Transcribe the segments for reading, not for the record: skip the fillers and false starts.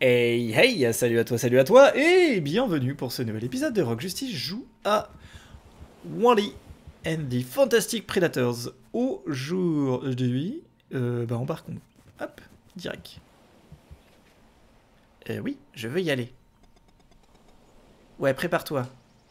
Hey hey, salut à toi, et bienvenue pour ce nouvel épisode de Rock Justice joue à Wall-E and the Fantastic Predators. Aujourd'hui, on part con. Hop, direct. Oui, je veux y aller. Ouais, prépare-toi.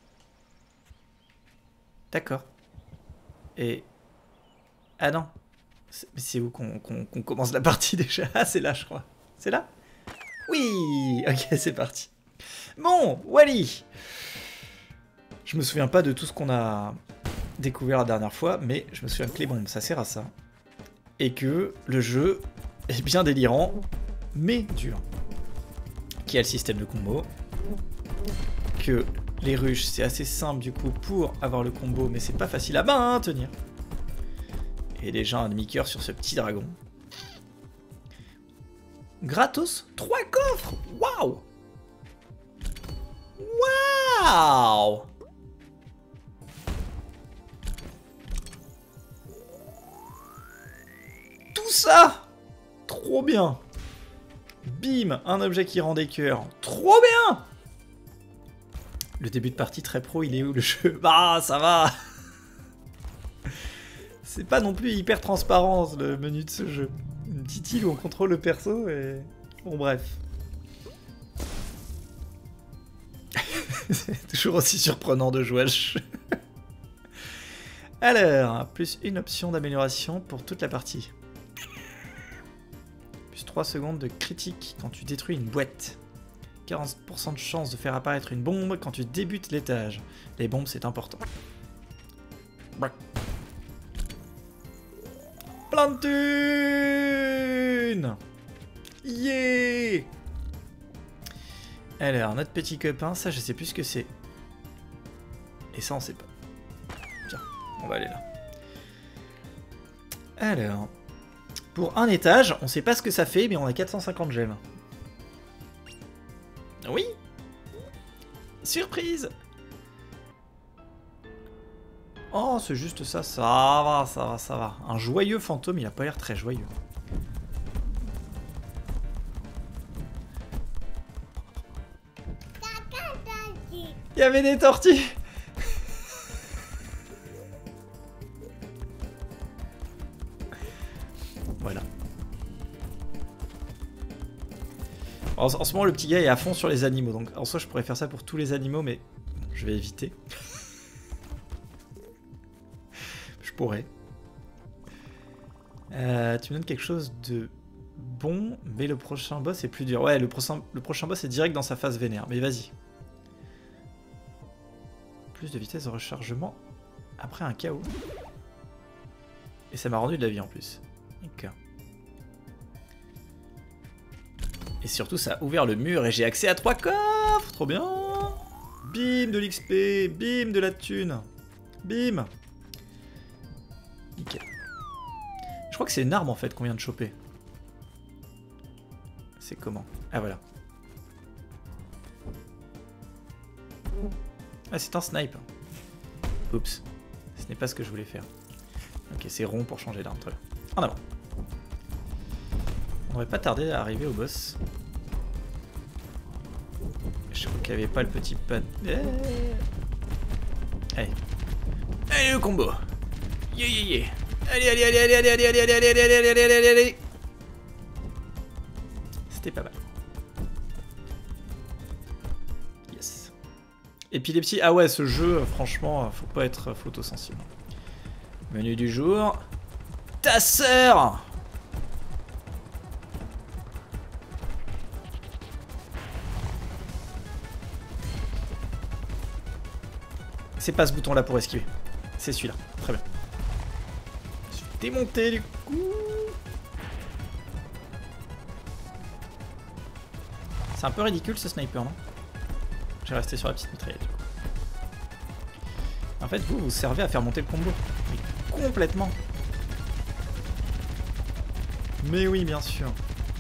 D'accord. Et... Ah non. C'est où qu'on commence la partie déjà? Ah, c'est là, je crois. C'est là? Oui. Ok, c'est parti. Bon, Wall-E. Je me souviens pas de tout ce qu'on a découvert la dernière fois, mais je me souviens que les bombes, ça sert à ça. Et que le jeu est bien délirant, mais dur. Qu'il y a le système de combo. Que les ruches, c'est assez simple du coup pour avoir le combo, mais c'est pas facile à maintenir. Et déjà un demi-cœur sur ce petit dragon. Gratos 3 coffres. Waouh. Waouh. Tout ça. Trop bien. Bim, un objet qui rend des cœurs. Trop bien. Le début de partie très pro, il est où le jeu? Bah, ça va. C'est pas non plus hyper transparent le menu de ce jeu. Une petite île où on contrôle le perso et... Bon bref. C'est toujours aussi surprenant de jouer à ce jeu. Alors, plus une option d'amélioration pour toute la partie. Plus 3 secondes de critique quand tu détruis une boîte. 40% de chance de faire apparaître une bombe quand tu débutes l'étage. Les bombes, c'est important. Plein de thunes. Yeah. Alors, notre petit copain, ça, je sais plus ce que c'est. Et ça, on sait pas. Tiens, on va aller là. Alors, pour un étage, on sait pas ce que ça fait, mais on a 450 gemmes. Oui. Surprise. Oh, c'est juste ça, ça va, ça va, ça va. Un joyeux fantôme, il a pas l'air très joyeux. Il y avait des tortues. Voilà. En ce moment, le petit gars est à fond sur les animaux, donc en soi, je pourrais faire ça pour tous les animaux, mais je vais éviter. Je pourrais. Tu me donnes quelque chose de bon, mais le prochain boss est plus dur. Ouais, le prochain boss est direct dans sa phase vénère, mais vas-y. Plus de vitesse de rechargement après un KO. Et ça m'a rendu de la vie en plus. D'accord. Et surtout, ça a ouvert le mur et j'ai accès à 3 coffres. Trop bien. Bim, de l'XP. Bim, de la thune. Bim. Nickel. Je crois que c'est une arme en fait qu'on vient de choper. C'est comment? Ah voilà. Ah, c'est un snipe. Oups. Ce n'est pas ce que je voulais faire. Ok, c'est rond pour changer d'arme. Très bien. En avant. On n'aurait pas tardé à arriver au boss. Je crois qu'il n'y avait pas le petit pad. Allez. Allez, le combo. Yeah, yeah, yeah. Allez, allez, allez, allez, allez, allez, allez, allez, allez, allez, allez, allez, allez, allez. C'était pas mal. Yes. Épilepsie. Ah ouais, ce jeu, franchement, faut pas être photosensible. Menu du jour. Ta sœur. C'est pas ce bouton là pour esquiver. C'est celui-là. Très bien. Je suis démonté du coup. C'est un peu ridicule ce sniper, non? J'ai resté sur la petite mitraillette du coup. En fait, vous servez à faire monter le combo. Mais complètement. Mais oui, bien sûr.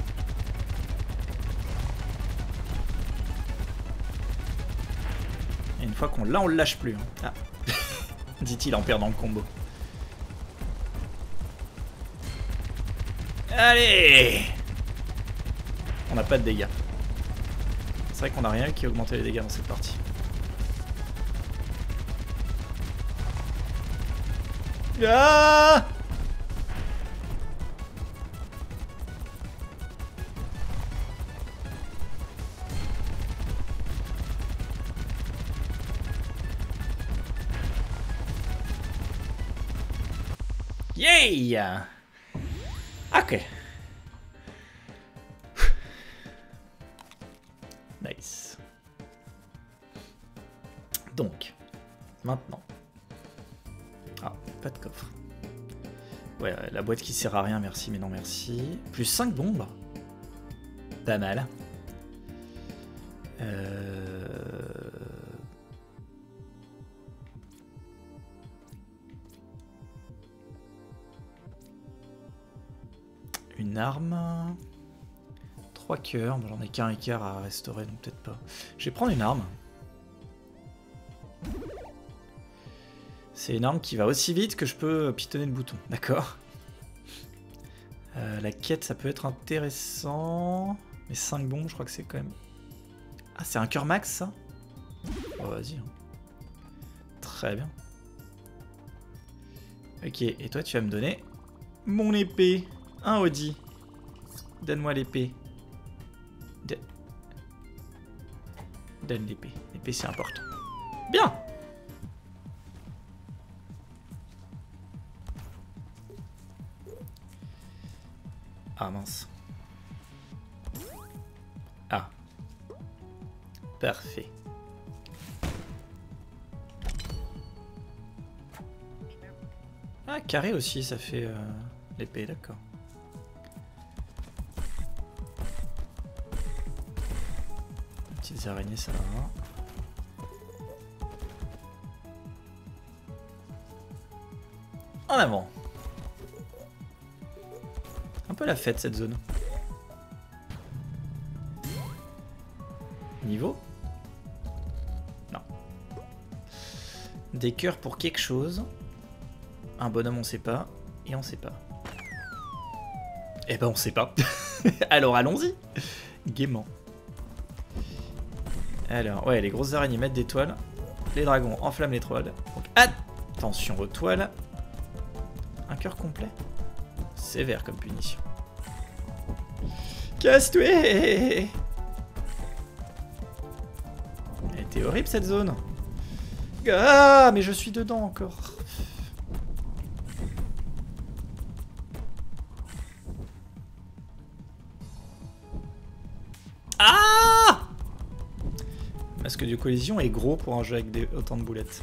Et une fois qu'on l'a, on le lâche plus. Hein. Ah. Dit-il en perdant le combo. Allez. On n'a pas de dégâts. C'est vrai qu'on a rien qui a augmenté les dégâts dans cette partie. Ah! Yeah! Ok. Nice. Donc, maintenant. Ah, pas de coffre. Ouais, la boîte qui sert à rien, merci, mais non merci. Plus 5 bombes. Pas mal. Une arme. 3 cœurs. Bon, j'en ai qu'un écart à restaurer, donc peut-être pas. Je vais prendre une arme. C'est une arme qui va aussi vite que je peux pitonner le bouton. D'accord. La quête, ça peut être intéressant. Mais 5 bombes, je crois que c'est quand même... Ah, c'est un cœur max, ça? Oh, vas-y. Très bien. Ok, et toi, tu vas me donner mon épée. Un Audi. Donne-moi l'épée. Donne l'épée. L'épée, c'est important. Bien! Ah mince. Ah. Parfait. Ah, carré aussi, ça fait l'épée, d'accord. Petites araignées, ça va. En avant. Un peu la fête cette zone. Niveau? Non. Des cœurs pour quelque chose. Un bonhomme on sait pas. Et on sait pas. Eh ben on sait pas. Alors allons-y. Gaiement. Alors ouais, les grosses araignées mettent des toiles. Les dragons enflamment les toiles. Donc attention aux toiles. Un cœur complet. Sévère comme punition. Casse-toi! Elle était horrible cette zone. Ah, mais je suis dedans encore. Ah! Le masque de collision est gros pour un jeu avec autant de boulettes.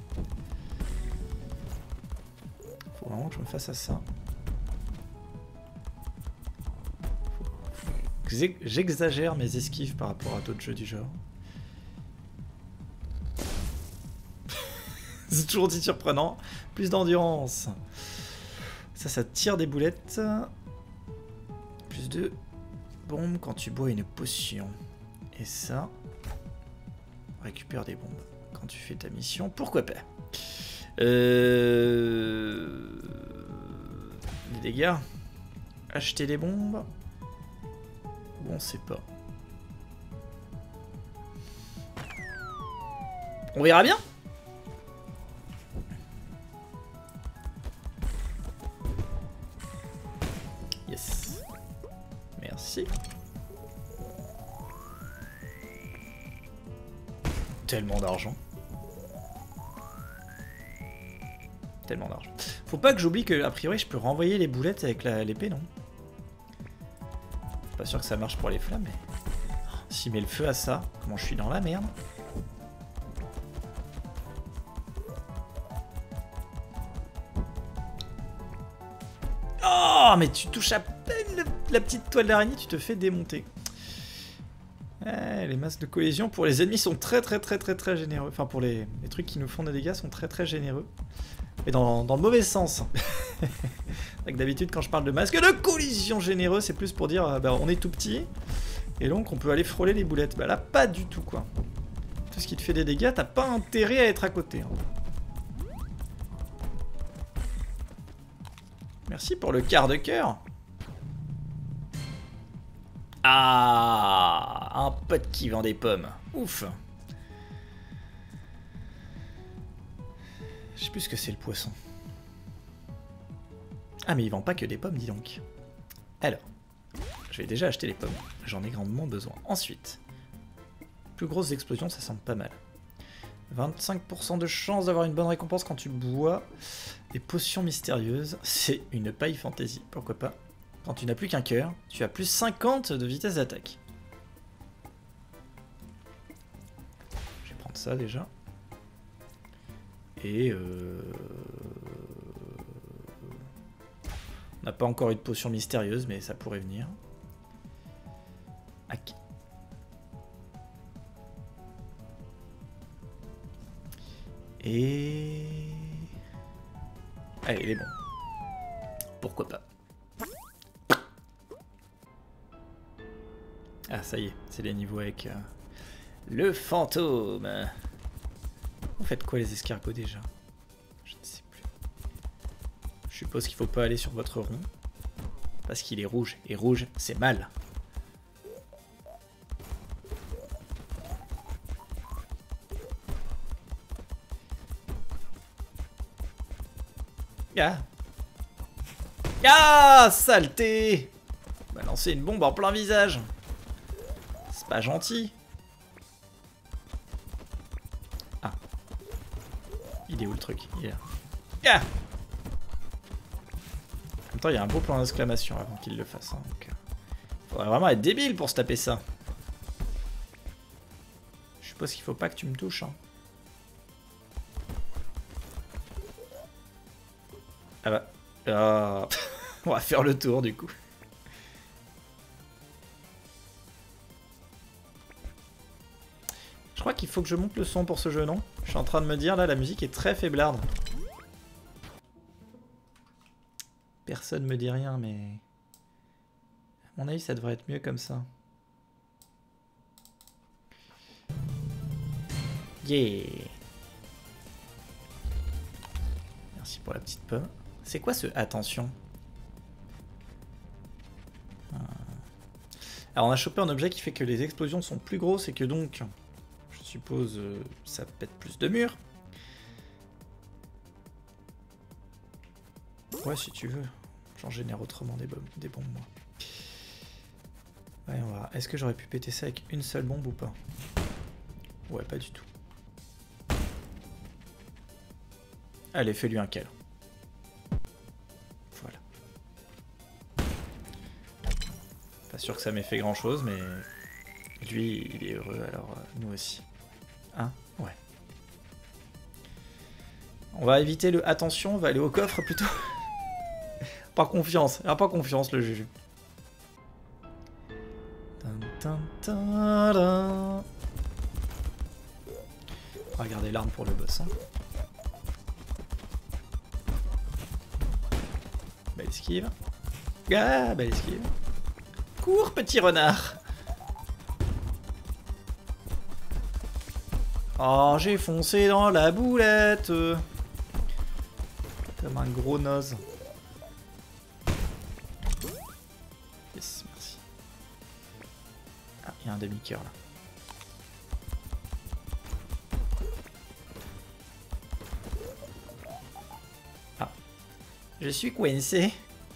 Faut vraiment que je me fasse à ça. J'exagère mes esquives par rapport à d'autres jeux du genre. C'est toujours dit surprenant. Plus d'endurance. Ça tire des boulettes. Plus de bombes quand tu bois une potion. Et ça, récupère des bombes quand tu fais ta mission. Pourquoi pas? Les dégâts. Acheter des bombes. Bon, c'est pas. On verra bien. Yes. Merci. Tellement d'argent. Tellement d'argent. Faut pas que j'oublie que, a priori, je peux renvoyer les boulettes avec l'épée, non? Pas sûr que ça marche pour les flammes, mais... S'il met le feu à ça, comment je suis dans la merde. Oh, mais tu touches à peine la petite toile d'araignée, tu te fais démonter. Les masses de cohésion pour les ennemis sont très généreux. Enfin, pour les trucs qui nous font des dégâts sont très généreux. Mais dans le mauvais sens. D'habitude, quand je parle de masque de collision généreux, c'est plus pour dire bah, on est tout petit. Et donc, on peut aller frôler les boulettes. Bah là, pas du tout, quoi. Tout ce qui te fait des dégâts, t'as pas intérêt à être à côté. Hein. Merci pour le quart de cœur. Ah, un Un pote qui vend des pommes. Ouf. Je sais plus ce que c'est le poisson. Ah mais il vend pas que des pommes, dis donc. Alors, je vais déjà acheter les pommes. J'en ai grandement besoin. Ensuite, plus grosse explosion, ça semble pas mal. 25% de chance d'avoir une bonne récompense quand tu bois des potions mystérieuses. C'est une paille fantasy, pourquoi pas. Quand tu n'as plus qu'un cœur, tu as plus 50 de vitesse d'attaque. Je vais prendre ça déjà. Et on n'a pas encore eu de potion mystérieuse, mais ça pourrait venir. Hack. Et... allez, il est bon. Pourquoi pas. Ah, ça y est, c'est les niveaux avec le fantôme. Vous faites quoi les escargots déjà? Je ne sais plus. Je suppose qu'il faut pas aller sur votre rond. Parce qu'il est rouge. Et rouge, c'est mal. Ah, ah, saleté! Balancer une bombe en plein visage. C'est pas gentil. Ah. Il est où le truc? Il est là. Ah! En même temps, il y a un beau point d'exclamation avant qu'il le fasse. Hein, donc, faudrait vraiment être débile pour se taper ça. Je suppose qu'il faut pas que tu me touches. Hein. Ah bah. Ah. On va faire le tour du coup. Je crois qu'il faut que je monte le son pour ce jeu, non? Je suis en train de me dire, là, la musique est très faiblarde. Personne me dit rien, mais... à mon avis, ça devrait être mieux comme ça. Yeah! Merci pour la petite pomme. C'est quoi ce attention? Alors on a chopé un objet qui fait que les explosions sont plus grosses et que donc, je suppose, ça pète plus de murs. Ouais, si tu veux. J'en génère autrement des bombes, moi. Voyons voir. Est-ce que j'aurais pu péter ça avec une seule bombe ou pas? Ouais, pas du tout. Allez, fais-lui un câlin. Voilà. Pas sûr que ça m'ait fait grand-chose, mais... lui, il est heureux, alors nous aussi. Hein? Ouais. On va éviter le attention, on va aller au coffre plutôt. Pas confiance, il a pas confiance le juge. Regardez l'arme pour le boss. Hein. Belle esquive. Ah, belle esquive. Cours, petit renard. Oh, j'ai foncé dans la boulette. Comme un gros nose. Yes, merci. Ah, il y a un demi-cœur là. Ah. Je suis coincé.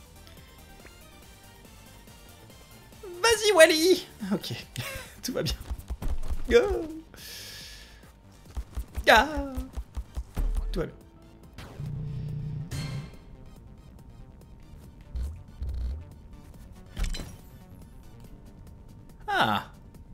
Vas-y, Wally. Ok. Tout va bien. Go. Ah. Tout va bien. Ah.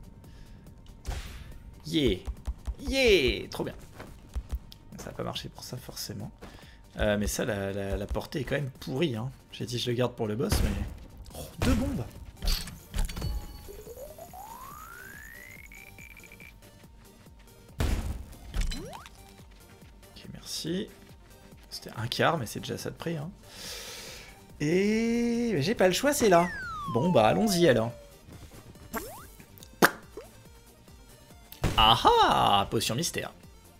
Yeah. Yeah. Trop bien. Ça n'a pas marché pour ça forcément. Mais ça, la portée est quand même pourrie. Hein. J'ai dit je le garde pour le boss, mais... Oh, 2 bombes. Ok, merci. C'était un quart, mais c'est déjà ça de prix. Hein. Et j'ai pas le choix, c'est là. Bon, bah allons-y alors. Ah ah, potion mystère.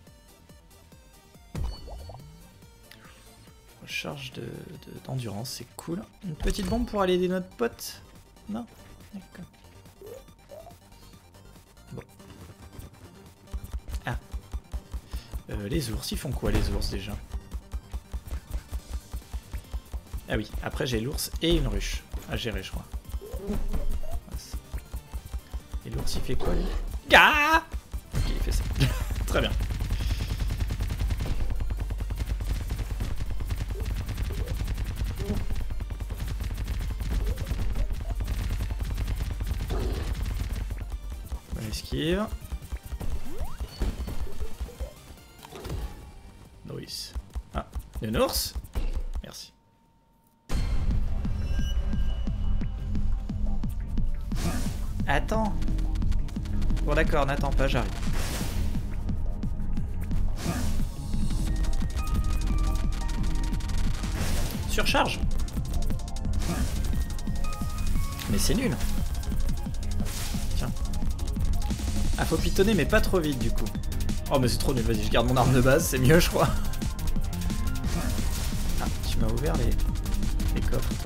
Recharge d'endurance, c'est cool. Une petite bombe pour aller aider notre pote? Non? D'accord. Les ours, ils font quoi les ours déjà? Ah oui, après j'ai l'ours et une ruche à gérer, je crois. Et l'ours il fait quoi lui? Ah! Ok, il fait ça. Très bien. On esquive. Noise. Ah, un ours? Merci. Attends. Bon d'accord, n'attends pas, j'arrive. Surcharge. Mais c'est nul. Tiens. Ah, faut pitonner mais pas trop vite du coup. Oh mais c'est trop nul, vas-y, je garde mon arme de base, c'est mieux je crois. Ah, tu m'as ouvert les coffres toi.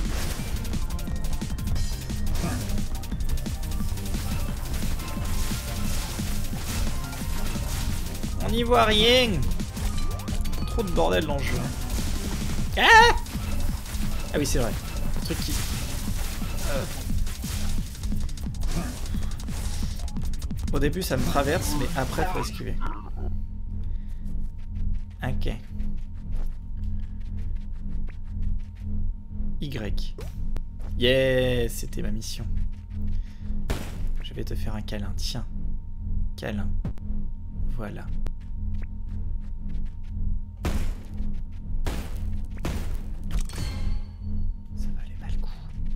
On n'y voit rien. Trop de bordel dans le jeu. Ah, ah oui c'est vrai. Le truc qui... Au début ça me traverse mais après faut esquiver. Ok. Y. Yes, c'était ma mission. Je vais te faire un câlin. Tiens. Câlin. Voilà. Ça valait pas le coup.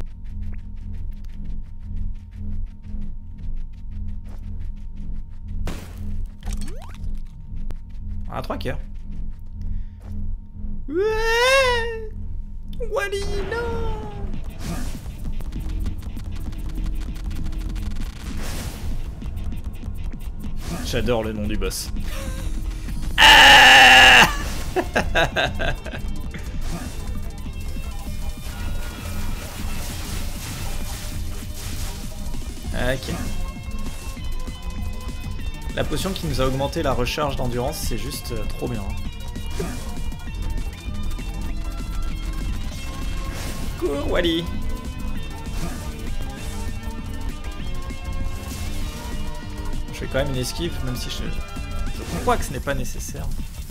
On a 3 cœurs. Ouais, Wally, non. J'adore le nom du boss. Ah. Ok. La potion qui nous a augmenté la recharge d'endurance, c'est juste trop bien. Cours, Wally. Je fais quand même une esquive, même si je crois que ce n'est pas nécessaire.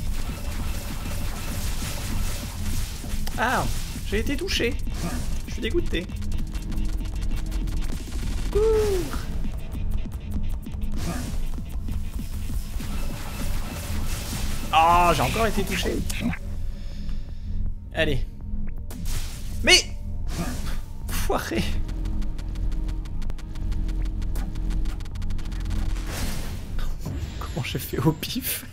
Ah, j'ai été touché. Je suis dégoûté. Cours. Ah, oh, j'ai encore été touché. Allez. Mais foiré. Comment j'ai fait au pif.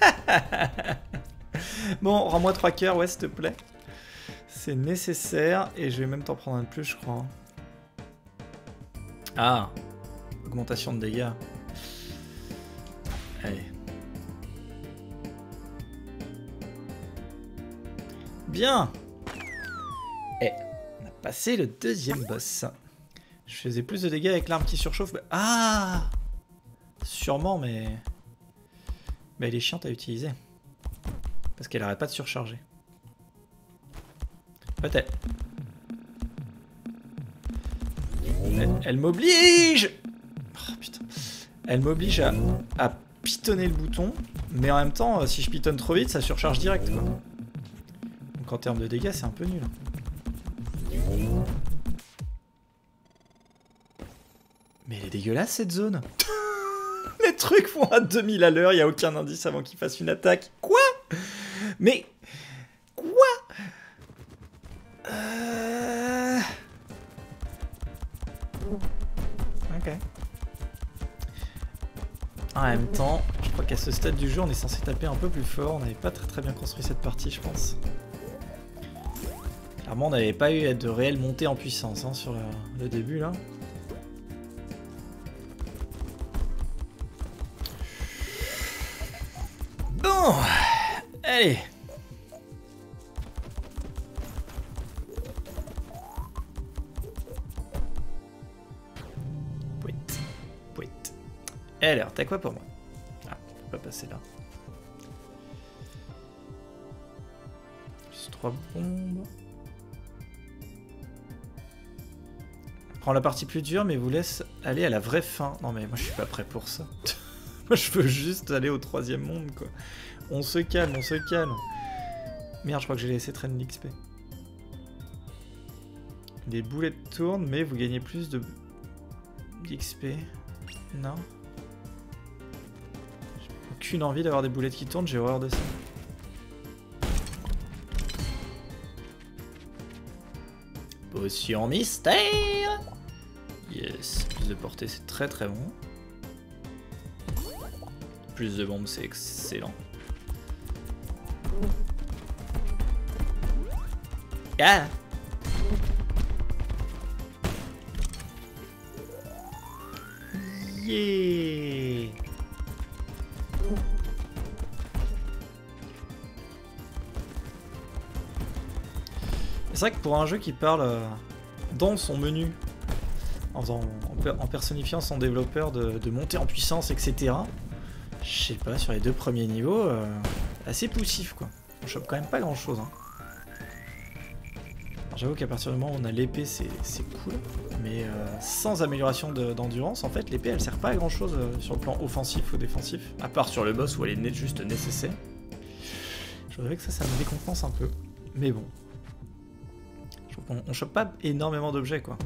Bon, rends-moi 3 cœurs, ouais, s'il te plaît. C'est nécessaire. Et je vais même t'en prendre un de plus, je crois. Ah. Augmentation de dégâts. Allez. Bien. Et on a passé le deuxième boss. Je faisais plus de dégâts avec l'arme qui surchauffe. Ah. Sûrement, mais elle est chiante à utiliser. Parce qu'elle arrête pas de surcharger. Peut-être. Elle m'oblige. Oh putain. Elle m'oblige à pitonner le bouton. Mais en même temps, si je pitonne trop vite, ça surcharge direct, quoi. Donc en termes de dégâts, c'est un peu nul. Mais elle est dégueulasse cette zone. Les trucs vont à 2000 à l'heure, il n'y a aucun indice avant qu'il fasse une attaque. Quoi? Mais... Quoi? Ok. En même temps, je crois qu'à ce stade du jeu, on est censé taper un peu plus fort. On n'avait pas très bien construit cette partie, je pense. Clairement, on n'avait pas eu de réelle montée en puissance hein, sur le début, là. Bon, allez. Pouet. Alors, t'as quoi pour moi? Ah, on peut pas passer là. 3 bombes. Prends la partie plus dure mais vous laisse aller à la vraie fin. Non mais moi je suis pas prêt pour ça. Moi je veux juste aller au 3e monde quoi. On se calme, on se calme. Merde, je crois que j'ai laissé traîner l'XP. Les boulettes tournent mais vous gagnez plus de d'XP. Non. J'ai aucune envie d'avoir des boulettes qui tournent, j'ai horreur de ça. Potion mystère. Yes, plus de portée c'est très très bon. Plus de bombes c'est excellent. Ah. Yeah. C'est vrai que pour un jeu qui parle dans son menu, en personnifiant son développeur de monter en puissance, etc. Je sais pas, sur les 2 premiers niveaux, assez poussif quoi. On chope quand même pas grand chose. Hein. J'avoue qu'à partir du moment où on a l'épée, c'est cool. Mais sans amélioration d'endurance, en fait, l'épée elle sert pas à grand chose sur le plan offensif ou défensif. À part sur le boss où elle est juste nécessaire. Je voudrais que ça me décompense un peu. Mais bon. On chope pas énormément d'objets quoi.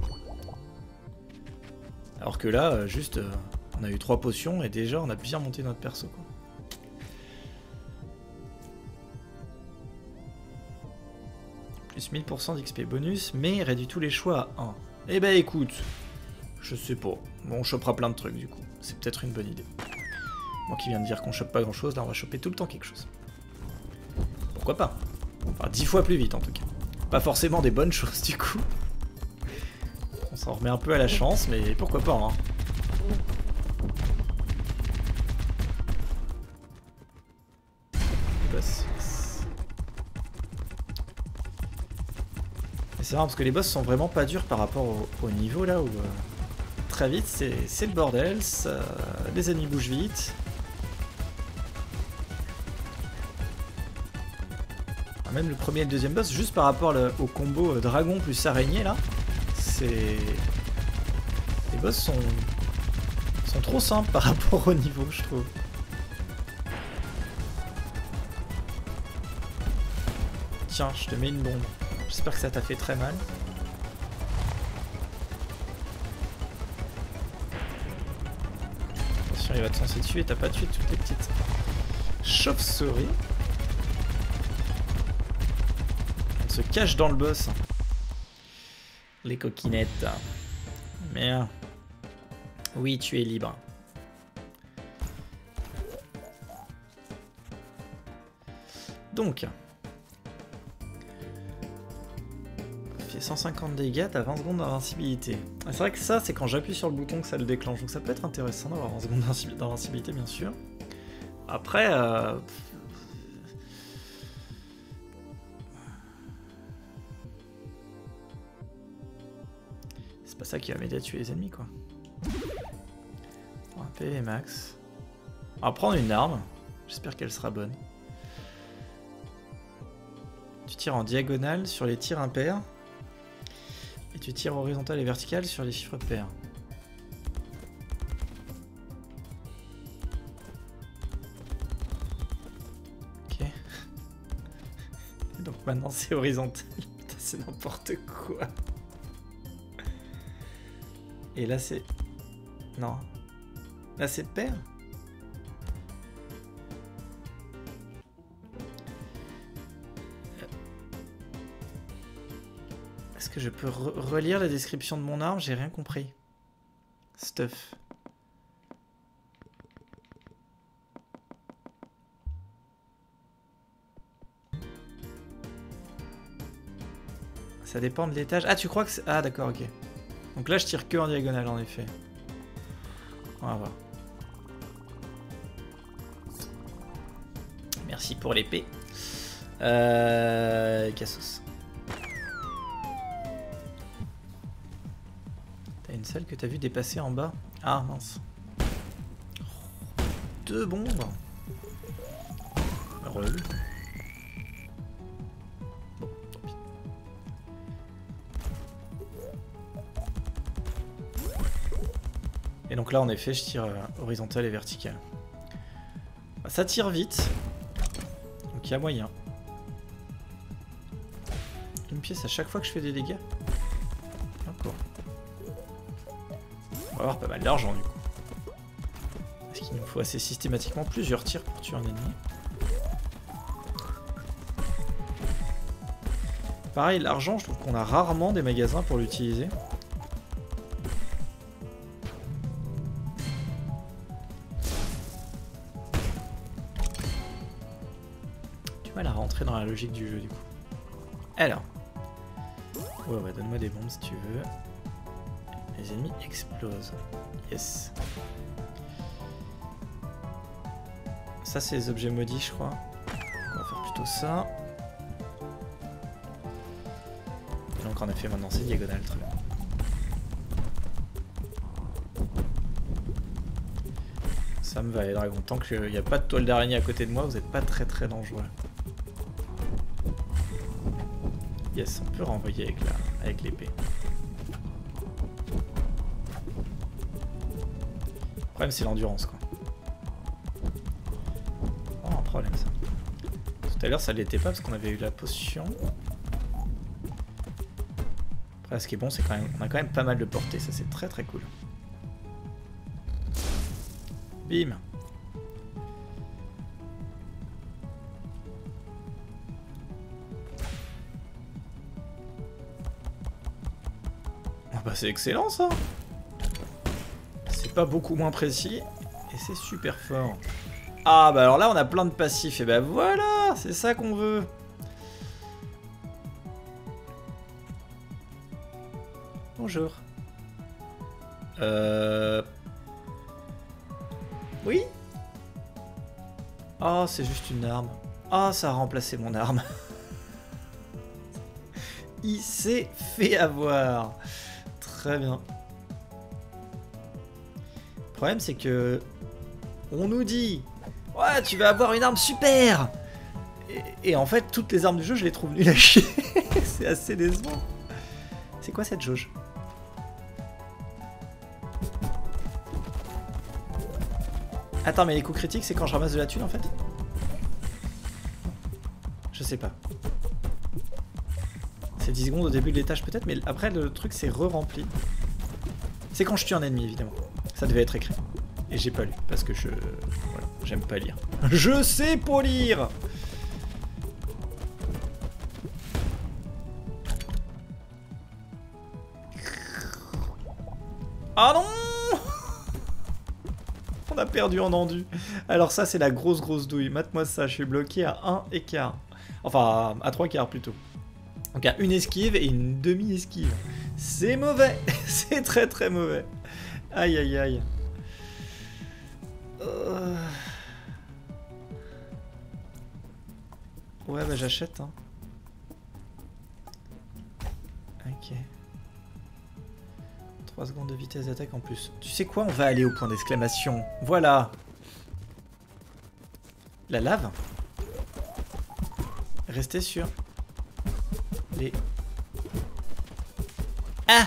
Alors que là, juste, on a eu 3 potions et déjà on a bien monté notre perso quoi. Plus 1000% d'XP bonus, mais réduit tous les choix à 1. Eh ben écoute, je sais pas. Bon, on chopera plein de trucs du coup. C'est peut-être une bonne idée. Moi qui viens de dire qu'on chope pas grand chose, là on va choper tout le temps quelque chose. Pourquoi pas? Enfin 10 fois plus vite en tout cas. Pas forcément des bonnes choses du coup. On s'en remet un peu à la chance, mais pourquoi pas hein. C'est marrant parce que les boss sont vraiment pas durs par rapport au niveau là où très vite c'est le bordel, les ennemis bougent vite. Même le premier et le deuxième boss, juste par rapport au combo dragon plus araignée là, c'est... Les boss sont trop simples par rapport au niveau je trouve. Tiens, je te mets une bombe. J'espère que ça t'a fait très mal. Attention, il va te foncer dessus et t'as pas tué toutes les petites chauves-souris. On se cache dans le boss. Les coquinettes. Merde. Oui, tu es libre. Donc... 150 dégâts, t'as 20 secondes d'invincibilité. C'est vrai que ça, c'est quand j'appuie sur le bouton que ça le déclenche, donc ça peut être intéressant d'avoir 20 secondes d'invincibilité, bien sûr. Après, c'est pas ça qui va m'aider à tuer les ennemis, quoi. Un PV max. On va prendre une arme, j'espère qu'elle sera bonne. Tu tires en diagonale sur les tirs impairs. Et tu tires horizontal et vertical sur les chiffres pairs. Ok. Et donc maintenant c'est horizontal. Putain, c'est n'importe quoi. Et là c'est... Non. Là c'est pair. Est-ce que je peux relire la description de mon arme? J'ai rien compris. Stuff. Ça dépend de l'étage. Ah, tu crois que c'est... Ah, d'accord, ok. Donc là, je tire que en diagonale, en effet. On va voir. Merci pour l'épée. Cassos. T'as une salle que t'as vu dépasser en bas? Ah, mince. 2 bombes. Relou. Bon. Et donc là, en effet, je tire horizontal et vertical. Ça tire vite. Donc il y a moyen. Une pièce à chaque fois que je fais des dégâts. D'accord. On va avoir pas mal d'argent du coup. Parce qu'il nous faut assez systématiquement plusieurs tirs pour tuer un ennemi. Pareil, l'argent, je trouve qu'on a rarement des magasins pour l'utiliser. Du mal à rentrer dans la logique du jeu du coup. Alors. Ouais, ouais, donne-moi des bombes si tu veux. Les ennemis explosent. Yes. Ça, c'est les objets maudits, je crois. On va faire plutôt ça. Et donc, en effet, maintenant, c'est diagonal. Très bien. Ça me va, les dragons. Tant qu'il n'y a pas de toile d'araignée à côté de moi, vous n'êtes pas très très dangereux. Yes, on peut renvoyer avec l'épée. Le problème, c'est l'endurance, quoi. Oh, un problème, ça. Tout à l'heure, ça l'était pas parce qu'on avait eu la potion. Après, ce qui est bon, c'est qu'on a quand même pas mal de portée. Ça, c'est très très cool. Bim. Ah bah, c'est excellent, ça. C'est pas beaucoup moins précis. Et c'est super fort. Ah bah alors là, on a plein de passifs. Et bah voilà, c'est ça qu'on veut. Bonjour. Oui? Oh, c'est juste une arme. Oh, ça a remplacé mon arme. Il s'est fait avoir. Très bien. Le problème, c'est que... On nous dit... Ouais, tu vas avoir une arme super. Et en fait, toutes les armes du jeu, je les trouve nulles à chier. C'est assez décevant. C'est quoi cette jauge? Attends, mais les coups critiques, c'est quand je ramasse de la thune, en fait? Je sais pas. C'est 10 secondes au début de l'étage, peut-être, mais après, le truc, c'est re-rempli. C'est quand je tue un ennemi, évidemment. Ça devait être écrit. Et j'ai pas lu, parce que je... Voilà, j'aime pas lire. Je sais pas lire! Ah non! On a perdu en endu. Alors ça, c'est la grosse douille. Mate-moi ça, je suis bloqué à 1 écart. Enfin, à 3 quarts plutôt. Donc à une esquive et une demi-esquive. C'est mauvais. C'est très très mauvais. Aïe aïe aïe. Ouais, bah j'achète. Hein. Ok. 3 secondes de vitesse d'attaque en plus. Tu sais quoi? On va aller au point d'exclamation. Voilà. La lave. Restez sur les... Ah!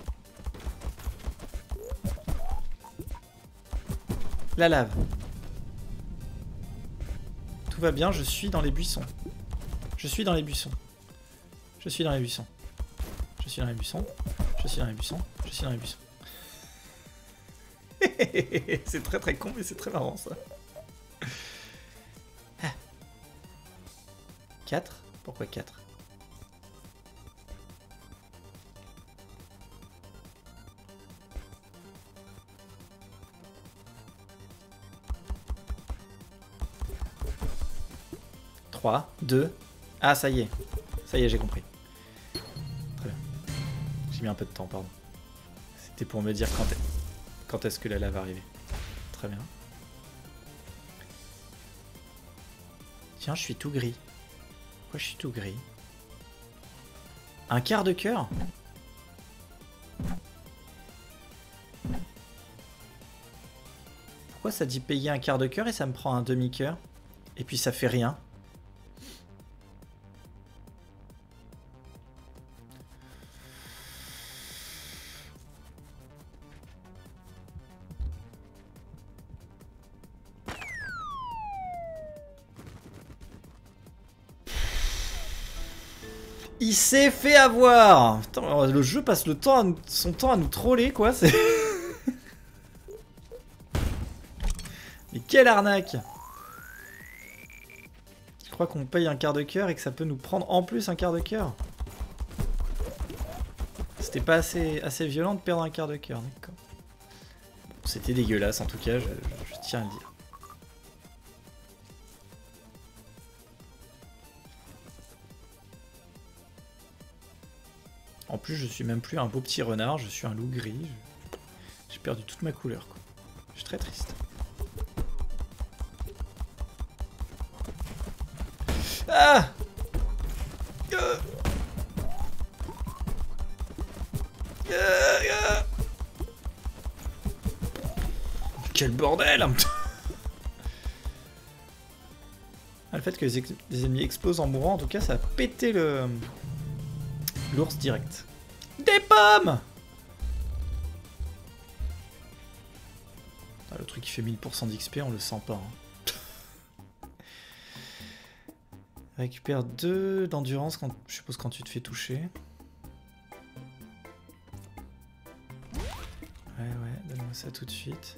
La lave. Tout va bien, je suis dans les buissons. Je suis dans les buissons. Je suis dans les buissons. Je suis dans les buissons. Je suis dans les buissons. Je suis dans les buissons. C'est très très con, mais c'est très marrant ça. 4? Pourquoi 4? « 3, 2... » Ah, ça y est. Ça y est, j'ai compris. Très bien. J'ai mis un peu de temps, pardon. C'était pour me dire quand est-ce que la lave va arriver. Très bien. Tiens, je suis tout gris. Pourquoi je suis tout gris? Un quart de cœur? Pourquoi ça dit payer un quart de cœur et ça me prend un demi-cœur? Et puis ça fait rien. Il s'est fait avoir. Putain, le jeu passe son temps à nous troller, quoi. Mais quelle arnaque! Je crois qu'on paye un quart de cœur et que ça peut nous prendre en plus un quart de cœur. C'était pas assez violent de perdre un quart de cœur, d'accord. C'était dégueulasse en tout cas, je tiens à le dire. En plus, je suis même plus un beau petit renard, je suis un loup gris. J'ai perdu toute ma couleur, quoi. Je suis très triste. Ah! Quel bordel! Le fait que les ennemis explosent en mourant, en tout cas, ça a pété l'ours direct. Des pommes! Ah, le truc qui fait 1000% d'XP, on le sent pas. Hein. Récupère 2 d'endurance, je suppose quand tu te fais toucher. Ouais, donne-moi ça tout de suite.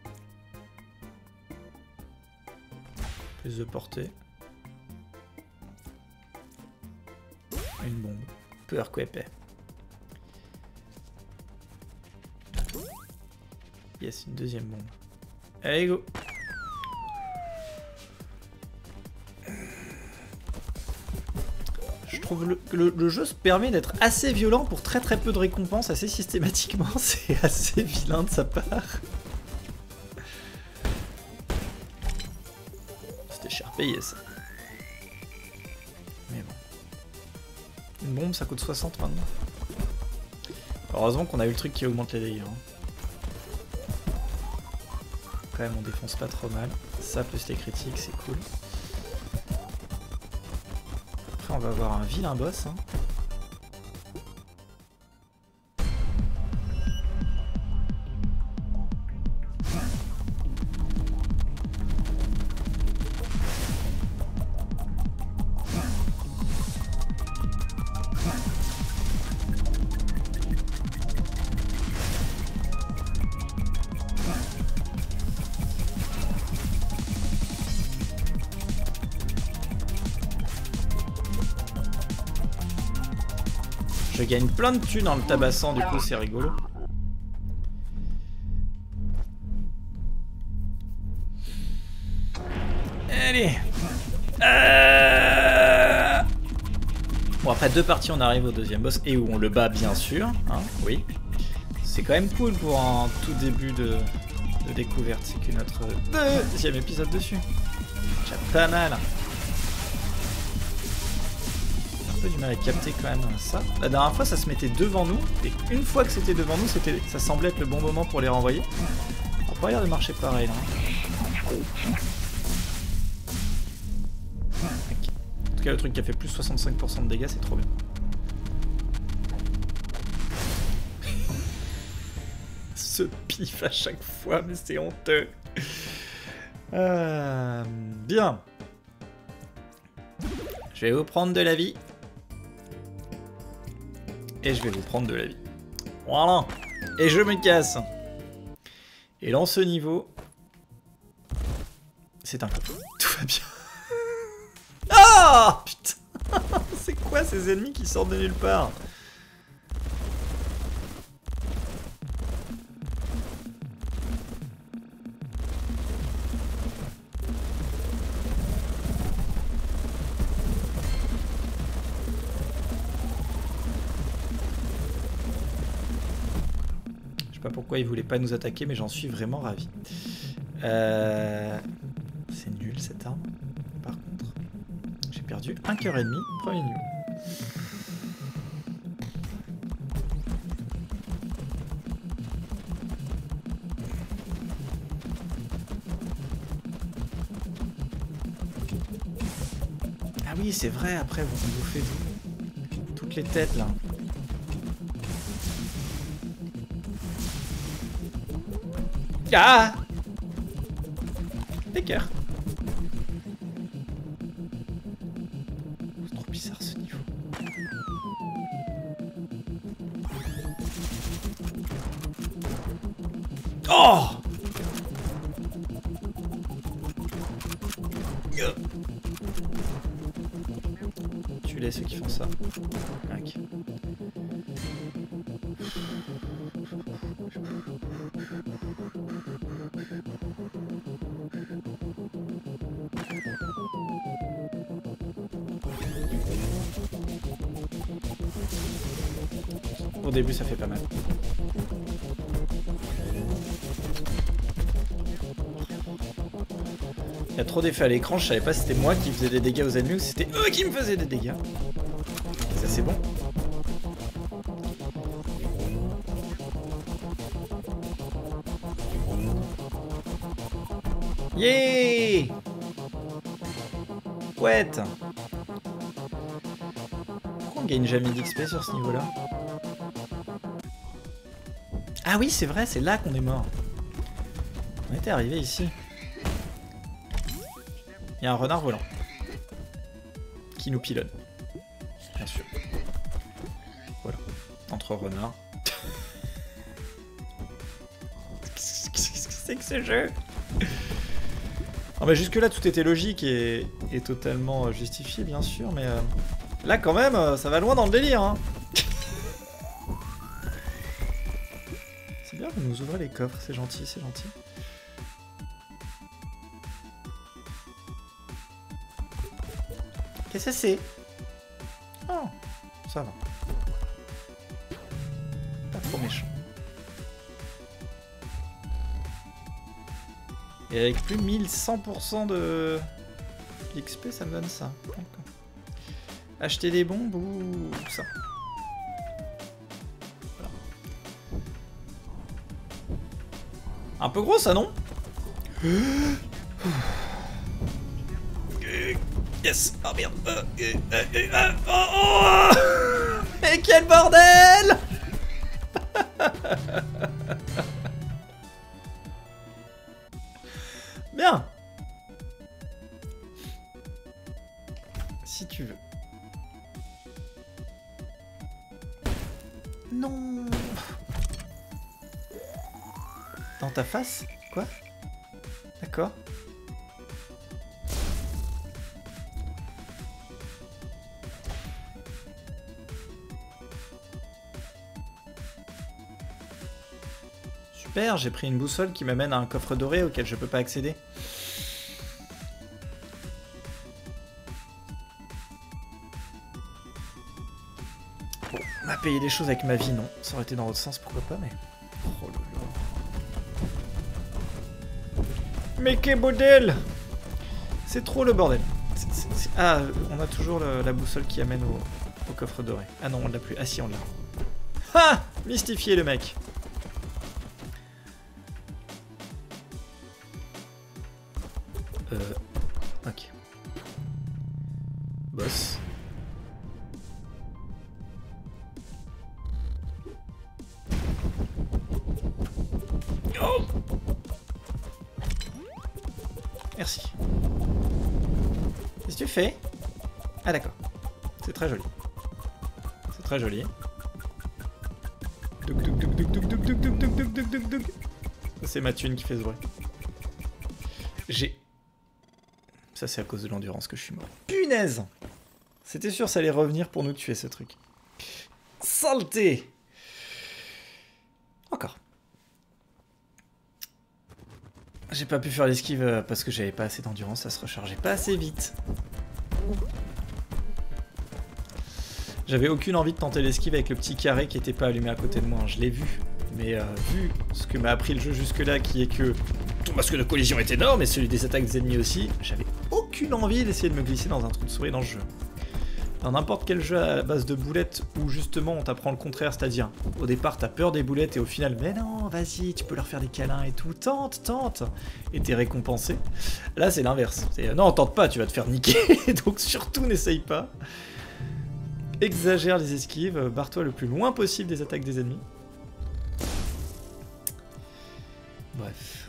Plus de portée. Une bombe. Peur quoi épais. Yes, une deuxième bombe. Allez, go! Je trouve que le jeu se permet d'être assez violent pour très peu de récompenses, assez systématiquement. C'est assez vilain de sa part. C'était cher payé ça. Mais bon. Une bombe ça coûte 60 maintenant. Heureusement qu'on a eu le truc qui augmente les dégâts. Hein. Quand même on défonce pas trop mal. Ça plus les critiques c'est cool. Après on va avoir un vilain boss. Hein. Je gagne plein de thunes en le tabassant, du coup c'est rigolo. Allez. Bon après 2 parties on arrive au deuxième boss et où on le bat bien sûr, hein, oui. C'est quand même cool pour un tout début de découverte, c'est que notre deuxième épisode dessus. Déjà pas mal. Du mal à capter quand même ça. La dernière fois ça se mettait devant nous et une fois que c'était devant nous ça semblait être le bon moment pour les renvoyer. Ça n'a pas l'air de marcher pareil là. Okay. En tout cas le truc qui a fait plus 65% de dégâts c'est trop bien. Ce pif à chaque fois mais c'est honteux. Bien. Je vais vous prendre de la vie. Et je vais vous prendre de la vie. Voilà. Et je me casse. Et dans ce niveau, c'est un coffre. Tout va bien. Ah putain. C'est quoi ces ennemis qui sortent de nulle part? Pas pourquoi il voulait pas nous attaquer mais j'en suis vraiment ravi. C'est nul cette arme par contre. J'ai perdu un cœur et demi premier niveau. Ah oui c'est vrai après vous bouffez toutes les têtes là. Ah! Écart. C'est trop bizarre ce niveau. Tu laisses ceux qui font ça. Ok. Au début, ça fait pas mal. Il y a trop d'effets à l'écran, je savais pas si c'était moi qui faisais des dégâts aux ennemis ou si c'était eux qui me faisaient des dégâts. Ça c'est bon. Yeah! Ouais. Pourquoi on gagne jamais d'XP sur ce niveau-là? Ah oui, c'est vrai, c'est là qu'on est mort. On était arrivé ici. Il y a un renard volant. Qui nous pilonne. Bien sûr. Voilà. Entre renards. Qu'est-ce que c'est que ce jeu? Non mais jusque là tout était logique et totalement justifié bien sûr, mais là quand même ça va loin dans le délire hein. C'est bien, vous nous ouvrez les coffres, c'est gentil, c'est gentil. Qu'est-ce que c'est? Oh, ça va. Pas trop méchant. Et avec plus de 1100% de XP, ça me donne ça. Acheter des bombes ou ça. Voilà. Un peu gros ça, non? Yes. Oh merde. Oh. Mais quel bordel! Bien. Si tu veux. Non. Dans ta face? Quoi? D'accord. Super, j'ai pris une boussole qui m'amène à un coffre doré auquel je peux pas accéder. Bon, on a payé des choses avec ma vie, non. Ça aurait été dans l'autre sens, pourquoi pas, mais... Oh là là. Mais quel bordel! C'est trop le bordel. Ah, on a toujours la boussole qui amène au coffre doré. Ah non, on l'a plus. Ah si, on l'a. Ah! Mystifié le mec. Ok. Boss. Oh! Merci. Qu'est-ce que tu fais? Ah d'accord. C'est très joli. C'est très joli. C'est ma thune qui fait ce bruit. J'ai... Ça c'est à cause de l'endurance que je suis mort. Punaise! C'était sûr ça allait revenir pour nous tuer ce truc. Saleté! Encore. J'ai pas pu faire l'esquive parce que j'avais pas assez d'endurance, ça se rechargeait pas assez vite. J'avais aucune envie de tenter l'esquive avec le petit carré qui était pas allumé à côté de moi, je l'ai vu. Mais vu ce que m'a appris le jeu jusque-là, qui est que ton masque de collision est énorme et celui des attaques des ennemis aussi, j'avais aucune envie d'essayer de me glisser dans un trou de souris dans ce jeu. Dans n'importe quel jeu à base de boulettes où justement on t'apprend le contraire, c'est-à-dire au départ t'as peur des boulettes et au final mais non vas-y tu peux leur faire des câlins et tout, tente et t'es récompensé. Là c'est l'inverse, c'est non tente pas tu vas te faire niquer donc surtout n'essaye pas. Exagère les esquives, barre-toi le plus loin possible des attaques des ennemis. Bref.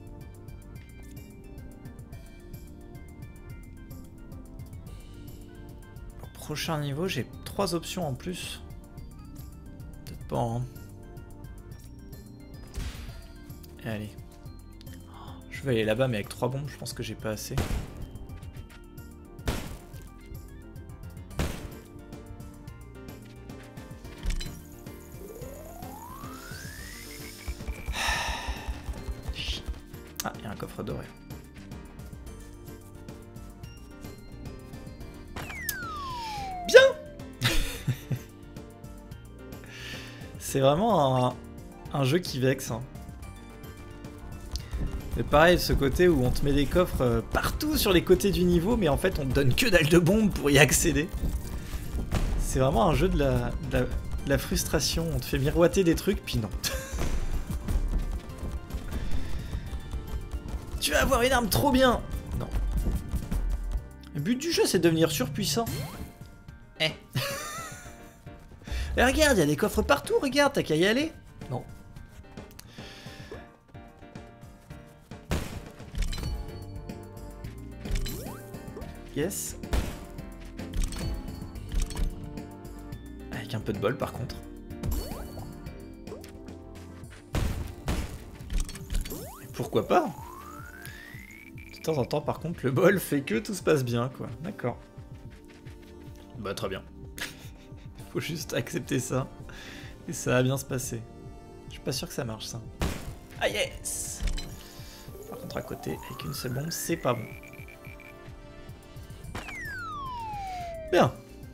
Prochain niveau, j'ai 3 options en plus. Peut-être pas, hein. Allez. Je vais aller là-bas, mais avec 3 bombes, je pense que j'ai pas assez. y a un coffre doré. Bien. C'est vraiment un jeu qui vexe. Hein. Et pareil, ce côté où on te met des coffres partout sur les côtés du niveau, mais en fait on te donne que dalle de bombes pour y accéder. C'est vraiment un jeu de la frustration. On te fait miroiter des trucs, puis non. Tu vas avoir une arme trop bien. Non. Le but du jeu, c'est de devenir surpuissant. Eh. Et regarde, il y a des coffres partout, regarde, t'as qu'à y aller. Non. Yes. Avec un peu de bol par contre. Et pourquoi pas? De temps en temps par contre le bol fait que tout se passe bien quoi. D'accord. Bah très bien. Faut juste accepter ça. Et ça va bien se passer. Je suis pas sûr que ça marche ça. Ah yes. Par contre à côté avec une seule bombe c'est pas bon. Bien.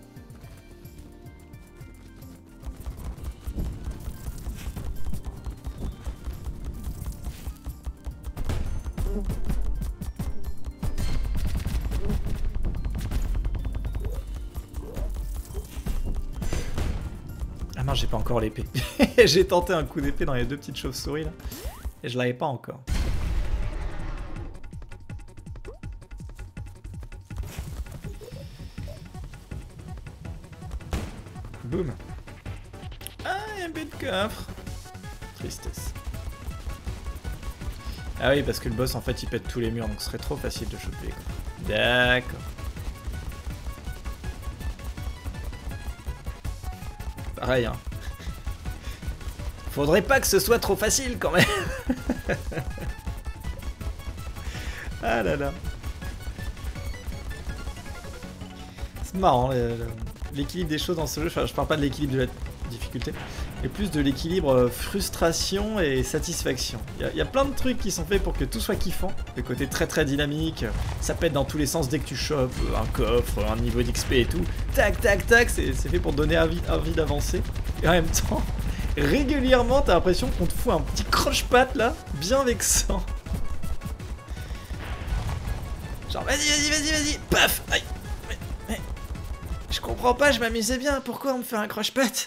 Ah mince, j'ai pas encore l'épée. J'ai tenté un coup d'épée dans les deux petites chauves-souris là. Et je l'avais pas encore. Boum. Ah, il y a un but de coffre. Tristesse. Ah oui, parce que le boss en fait il pète tous les murs, donc ce serait trop facile de choper. D'accord. Pareil, hein. Faudrait pas que ce soit trop facile quand même. Ah là là. C'est marrant l'équilibre des choses dans ce jeu. Enfin, je parle pas de l'équilibre de la difficulté, mais plus de l'équilibre frustration et satisfaction. Il y a plein de trucs qui sont faits pour que tout soit kiffant. Le côté très très dynamique, ça pète dans tous les sens dès que tu chopes un coffre, un niveau d'XP et tout. Tac tac tac, c'est fait pour donner envie d'avancer. Et en même temps, régulièrement t'as l'impression qu'on te fout un petit croche-patte là, bien vexant. Genre vas-y, paf, aïe. Mais, je comprends pas, je m'amusais bien, pourquoi on me fait un croche-patte?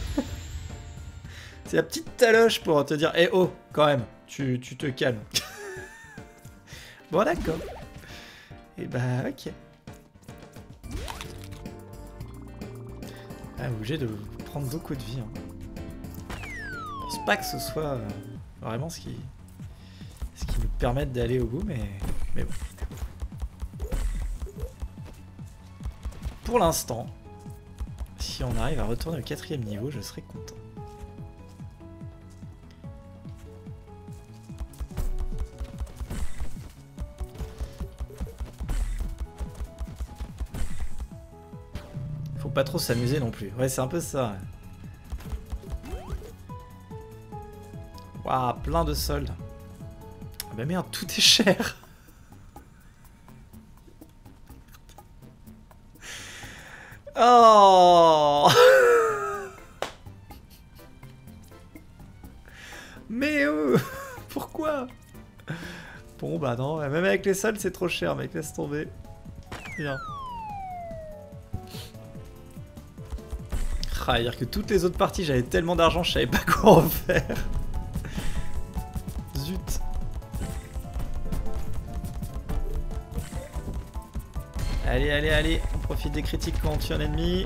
C'est la petite taloche pour te dire, eh oh, quand même, tu te calmes. Bon d'accord. Et bah ok. Ah, obligé de prendre beaucoup de vie. Hein. Je pense pas que ce soit vraiment ce qui nous permette d'aller au bout, mais bon. Pour l'instant, si on arrive à retourner au 4e niveau, je serai content. Faut pas trop s'amuser non plus. Ouais, c'est un peu ça. Waouh, plein de soldes. Ah bah merde, tout est cher. Oh. Mais pourquoi? Bon bah non, même avec les soldes c'est trop cher mec, laisse tomber. Bien. Ah, dire que toutes les autres parties j'avais tellement d'argent, je savais pas quoi en faire. Zut. Allez, on profite des critiques quand on tue un ennemi.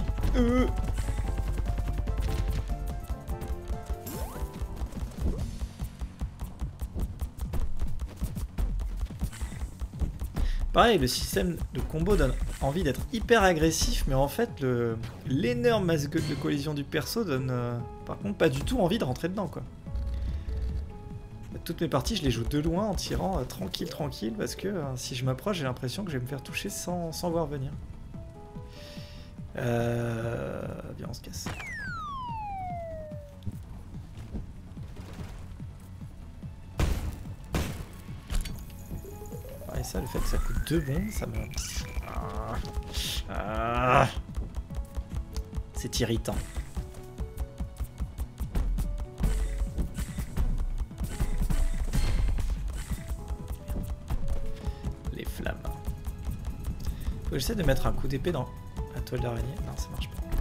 Pareil, le système de combo donne envie d'être hyper agressif, mais en fait, l'énorme masse de collision du perso donne par contre pas du tout envie de rentrer dedans, quoi. Toutes mes parties, je les joue de loin en tirant tranquille, parce que si je m'approche, j'ai l'impression que je vais me faire toucher sans voir venir. Viens, on se casse. Ça, le fait que ça coûte 2 bombes, ça me... C'est irritant. Les flammes. Faut que j'essaie de mettre un coup d'épée dans la toile d'araignée. Non, ça marche pas.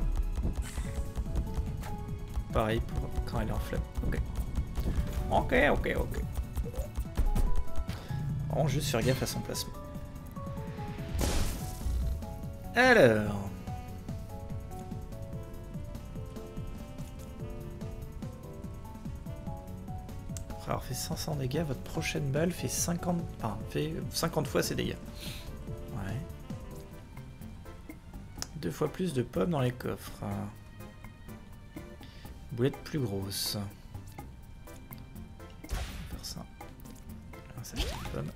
Pareil pour quand elle est en flamme. Ok. Ok. Vraiment juste faire gaffe à son placement. Alors... Après avoir fait 500 dégâts, votre prochaine balle fait 50... Enfin, fait 50 fois ses dégâts. Ouais. 2 fois plus de pommes dans les coffres. Boulette plus grosse. On va faire ça. On va s'acheter une pomme.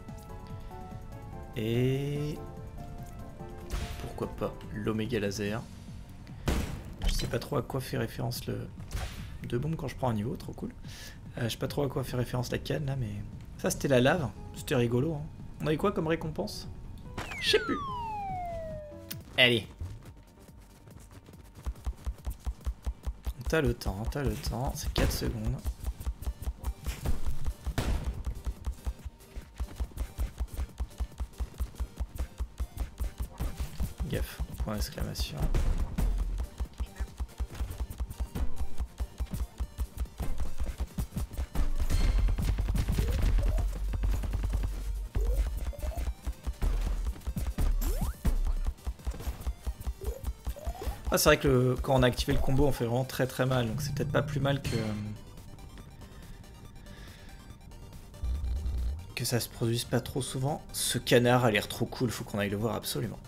Et... Pourquoi pas l'oméga laser. Je sais pas trop à quoi fait référence le... 2 bombes quand je prends un niveau, trop cool. Je sais pas trop à quoi fait référence la canne là, mais... Ça c'était la lave, c'était rigolo. Hein. On a eu quoi comme récompense? Je sais plus. Allez. T'as le temps, c'est 4 secondes. Gaffe, point d'exclamation. Ah, c'est vrai que quand on a activé le combo, on fait vraiment très mal, donc c'est peut-être pas plus mal que ça se produise pas trop souvent. Ce canard a l'air trop cool, faut qu'on aille le voir absolument.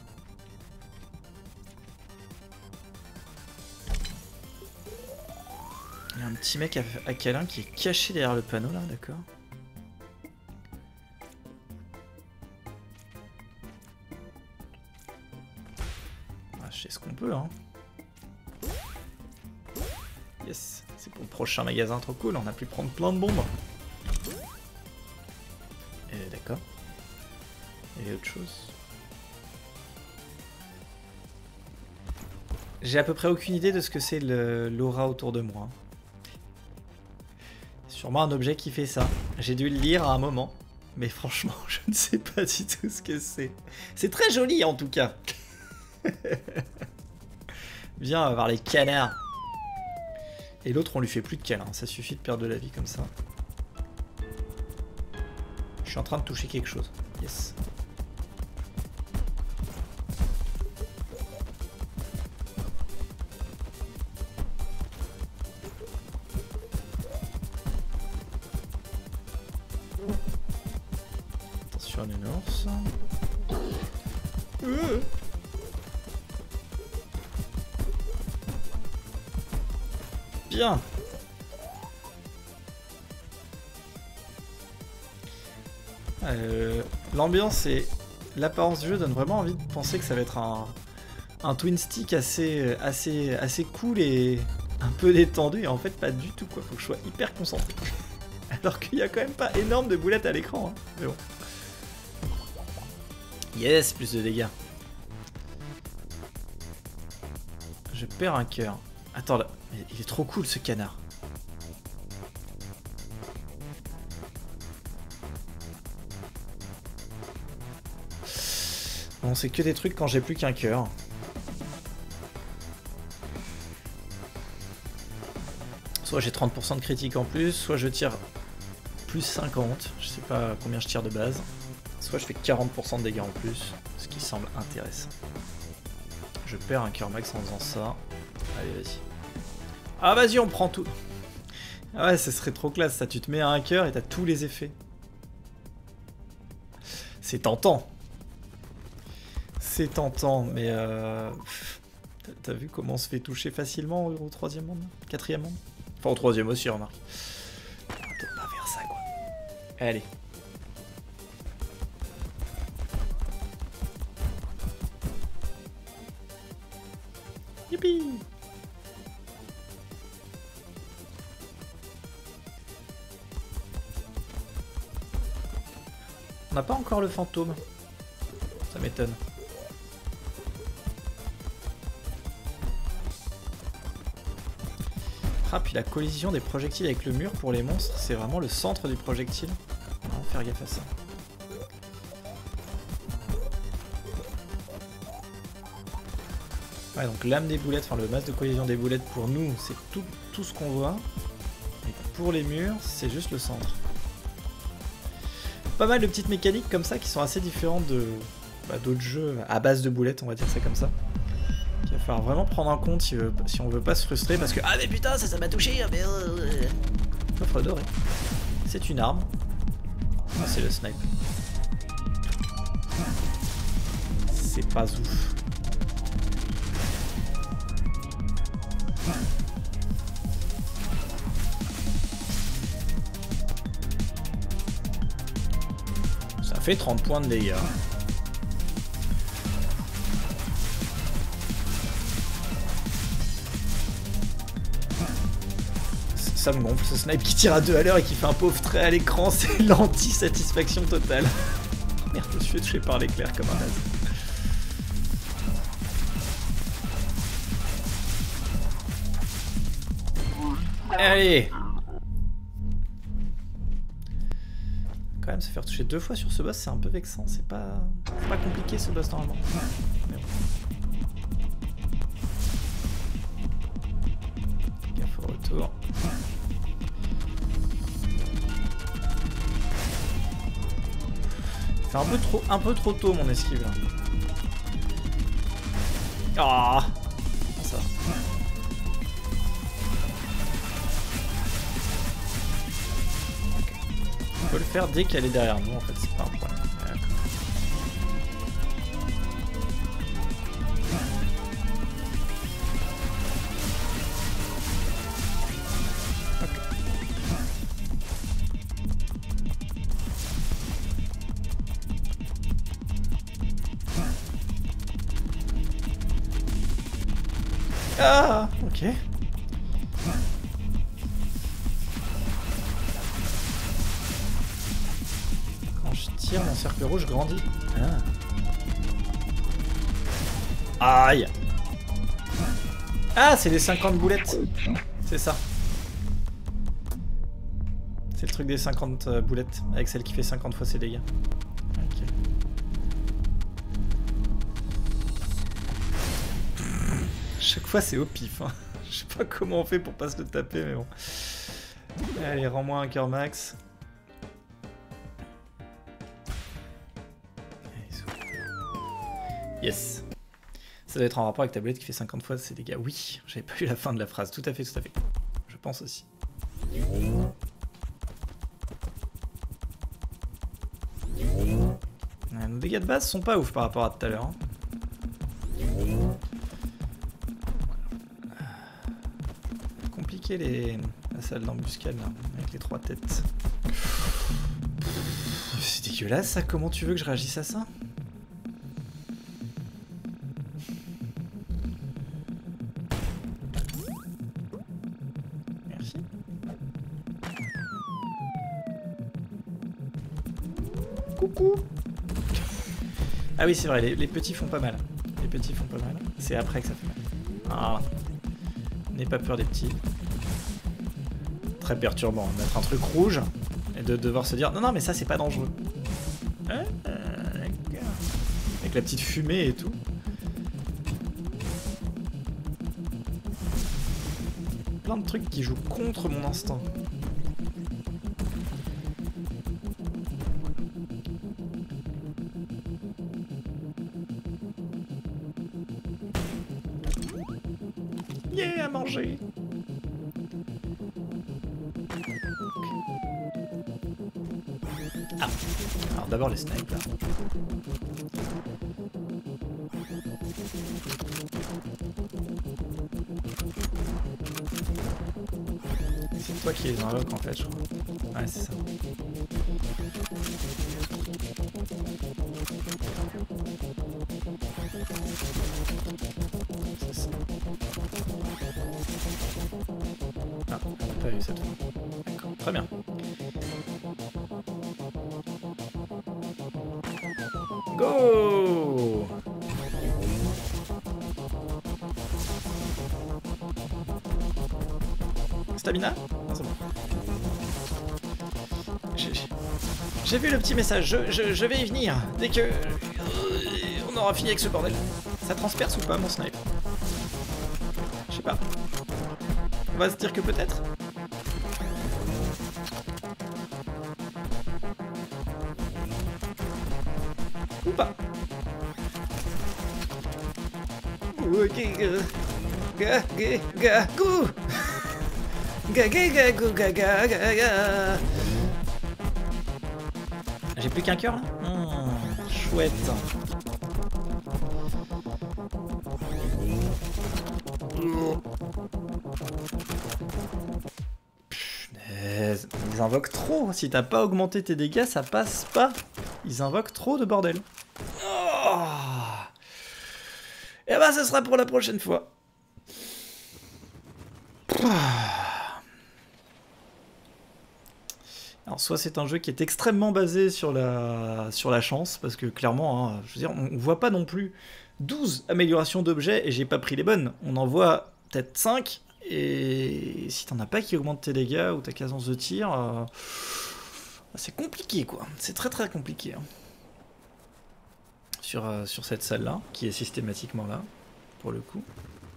Il y a un petit mec à câlin qui est caché derrière le panneau là, d'accord. Ah, je sais ce qu'on peut, hein. Yes, c'est pour le prochain magasin, trop cool, on a pu prendre plein de bombes. D'accord. Il y a autre chose. J'ai à peu près aucune idée de ce que c'est l'aura autour de moi. Sûrement un objet qui fait ça. J'ai dû le lire à un moment, mais franchement, je ne sais pas du tout ce que c'est. C'est très joli en tout cas. Viens, on va voir les canards. Et l'autre, on lui fait plus de câlins, ça suffit de perdre de la vie comme ça. Je suis en train de toucher quelque chose. Yes. Attention à nounours. Bien. L'ambiance et l'apparence du jeu donnent vraiment envie de penser que ça va être un twin stick assez cool et un peu détendu, et en fait pas du tout quoi, faut que je sois hyper concentré. Alors qu'il y a quand même pas énorme de boulettes à l'écran, hein. Mais bon. Yes, plus de dégâts. Je perds un cœur. Attends là, il est trop cool ce canard. Bon, c'est que des trucs quand j'ai plus qu'un cœur. Soit j'ai 30% de critique en plus, soit je tire plus 50, je sais pas combien je tire de base. Soit je fais 40% de dégâts en plus, ce qui semble intéressant. Je perds un cœur max en faisant ça. Allez, vas-y. Ah, vas-y, on prend tout. Ah ouais, ce serait trop classe ça, tu te mets à un cœur et t'as tous les effets. C'est tentant. C'est tentant, mais t'as vu comment on se fait toucher facilement au 3e monde, 4e monde? Enfin, au 3e aussi, remarque. Peut-être pas faire ça, quoi. Allez. Youpi! On n'a pas encore le fantôme. Ça m'étonne. Ah, puis la collision des projectiles avec le mur pour les monstres, c'est vraiment le centre du projectile. On va faire gaffe à ça. Ouais, donc l'âme des boulettes, enfin le masque de collision des boulettes pour nous, c'est tout ce qu'on voit. Et pour les murs, c'est juste le centre. Pas mal de petites mécaniques comme ça qui sont assez différentes de d'autres jeux à base de boulettes, on va dire ça comme ça. Il va falloir vraiment prendre en compte si on veut pas se frustrer parce que ah mais putain ça m'a touché mais coffre doré. C'est une arme. Ah c'est le snipe. C'est pas ouf. Ça fait 30 points de dégâts. Ça me gonfle, ce snipe qui tire à 2 à l'heure et qui fait un pauvre trait à l'écran, c'est l'anti-satisfaction totale. Merde, je me suis fait toucher par l'éclair comme un naze. Allez! Quand même, se faire toucher 2 fois sur ce boss, c'est un peu vexant. C'est pas compliqué ce boss normalement. Mais bon. Gaffe au retour. C'est un peu trop tôt mon esquive là. Ah, ça. On peut le faire dès qu'elle est derrière nous en fait, c'est pas un problème. Ah, ok. Quand je tire, mon cercle rouge grandit. Ah. Aïe. Ah, c'est les 50 boulettes. C'est ça. C'est le truc des 50 boulettes, avec celle qui fait 50 fois ses dégâts. Ok. Chaque fois c'est au pif, hein. Je sais pas comment on fait pour pas se le taper mais bon. Allez, rends-moi un cœur max. Yes. Ça doit être en rapport avec ta boulette qui fait 50 fois ses dégâts. Oui, j'avais pas eu la fin de la phrase, tout à fait, tout à fait. Je pense aussi. Nos dégâts de base sont pas ouf par rapport à tout à l'heure. Hein. La salle d'embuscade là, avec les 3 têtes. C'est dégueulasse ça, comment tu veux que je réagisse à ça? Merci. Coucou. Ah oui c'est vrai, les petits font pas mal. Les petits font pas mal. C'est après que ça fait mal. Ah. N'aie pas peur des petits. Très perturbant de mettre un truc rouge et de devoir se dire non non mais ça c'est pas dangereux. Avec la petite fumée et tout. Plein de trucs qui jouent contre mon instinct. Yeah, à manger. Ah. Alors d'abord les snipes là. C'est toi qui les invoques en fait je crois. Ouais c'est ça. C'est ça. Ah, on n'a pas vu cette fois. D'accord, très bien. Go! Stamina? Non, c'est bon. J'ai vu le petit message, je vais y venir. Dès que... on aura fini avec ce bordel. Ça transperce ou pas mon snipe? Je sais pas. On va se dire que peut-être. Ou pas. J'ai plus qu'un cœur là? Chouette. Punaise, ils invoquent trop. Si t'as pas augmenté tes dégâts, ça passe pas. Ils invoquent trop de bordel. Oh. Et bah, ce sera pour la prochaine fois. Alors, soit c'est un jeu qui est extrêmement basé sur la chance, parce que clairement, hein, je veux dire, on voit pas non plus 12 améliorations d'objets et j'ai pas pris les bonnes. On en voit peut-être 5, et si t'en as pas qui augmente tes dégâts ou ta cadence de tir, c'est compliqué quoi. C'est très très compliqué. Hein. Sur cette salle-là, qui est systématiquement là, pour le coup.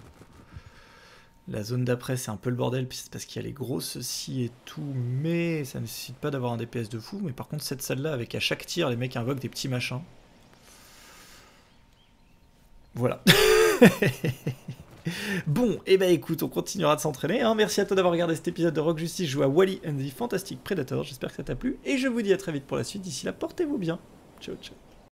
La zone d'après, c'est un peu le bordel, puis c'est parce qu'il y a les grosses scies et tout, mais ça ne nécessite pas d'avoir un DPS de fou. Mais par contre, cette salle-là, avec à chaque tir, les mecs invoquent des petits machins. Voilà. Bon, et bah écoute, on continuera de s'entraîner. Hein. Merci à toi d'avoir regardé cet épisode de Rogue Justice. Je joue à Wally and the Fantastic Predator. J'espère que ça t'a plu, et je vous dis à très vite pour la suite. D'ici là, portez-vous bien. Ciao, ciao.